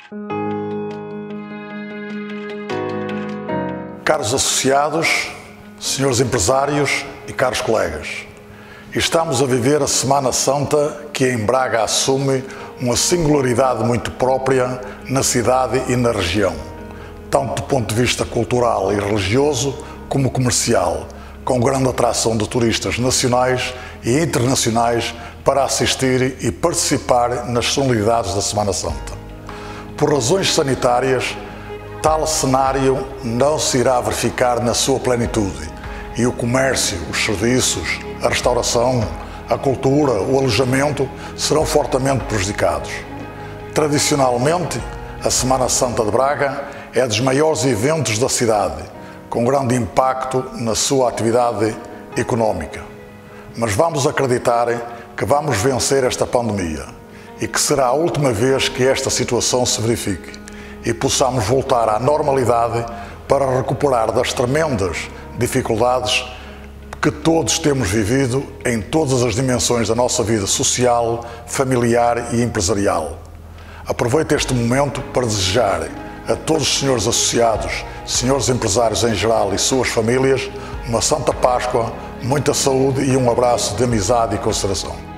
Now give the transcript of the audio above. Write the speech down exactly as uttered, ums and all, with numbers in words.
Caros associados, senhores empresários e caros colegas, estamos a viver a Semana Santa que em Braga assume uma singularidade muito própria na cidade e na região, tanto do ponto de vista cultural e religioso como comercial, com grande atração de turistas nacionais e internacionais para assistir e participar nas solenidades da Semana Santa. Por razões sanitárias, tal cenário não se irá verificar na sua plenitude e o comércio, os serviços, a restauração, a cultura, o alojamento serão fortemente prejudicados. Tradicionalmente, a Semana Santa de Braga é dos maiores eventos da cidade, com grande impacto na sua atividade económica. Mas vamos acreditar que vamos vencer esta pandemia e que será a última vez que esta situação se verifique e possamos voltar à normalidade para recuperar das tremendas dificuldades que todos temos vivido em todas as dimensões da nossa vida social, familiar e empresarial. Aproveito este momento para desejar a todos os senhores associados, senhores empresários em geral e suas famílias, uma Santa Páscoa, muita saúde e um abraço de amizade e consideração.